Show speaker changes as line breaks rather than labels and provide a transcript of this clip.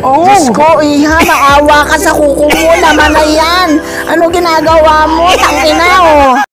Diyos ko, iha, maawa ka sa kuko mo. Naman na yan. Ano ginagawa mo? Tangina, oh.